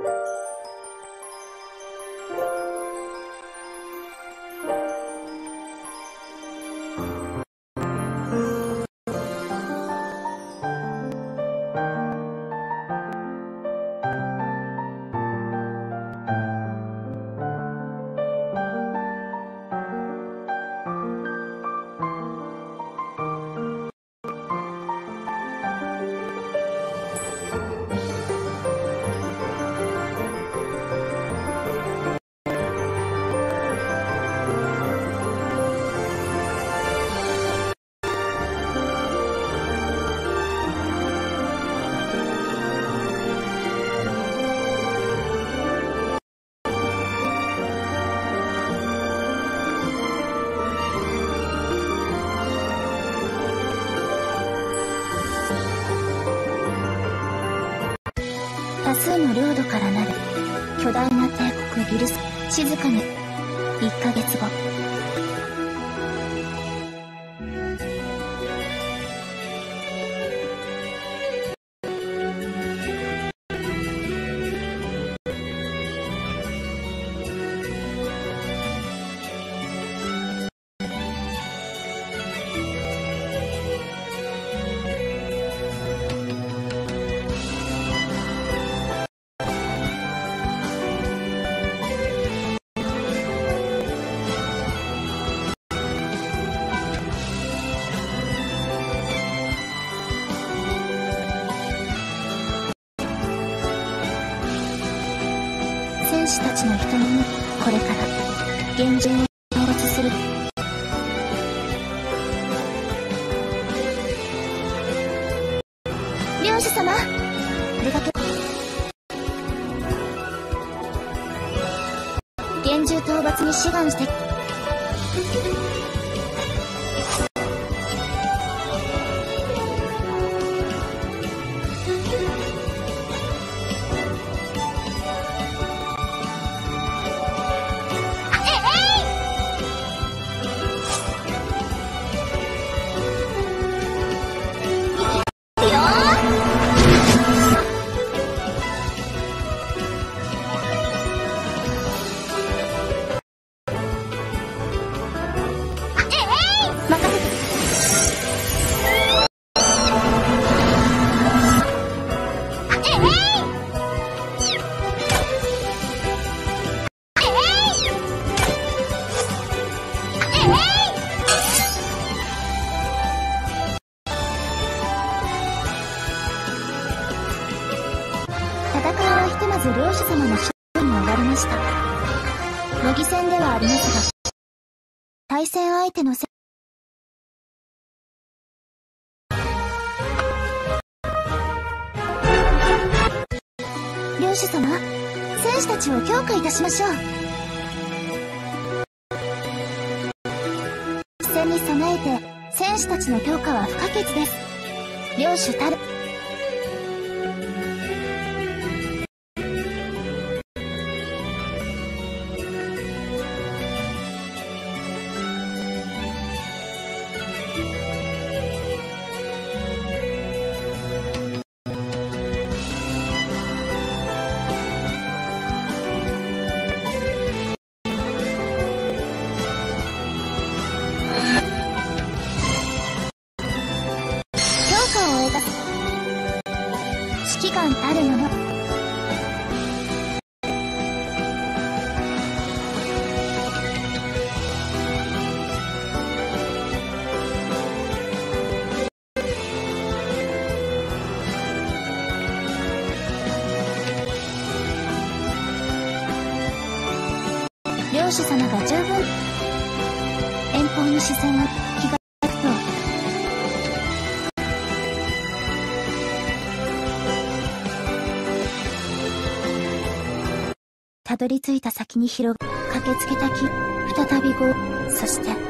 多数の領土からなる巨大な帝国ギルス。静かに。1ヶ月後。戦士たちの瞳にこれから厳重を討伐する。領主様、出かけ。厳重討伐に志願して。戦いはひとまず領主様の勝利に終わりました。模擬戦ではありますが、対戦相手の領主様、戦士たちを強化いたしましょう。戦に備えて戦士たちの強化は不可欠です。領主たる。指揮官たるもの。領主様が十分遠方に視線を気がつくと、たどり着いた先に広が駆けつけた木、再び5、そして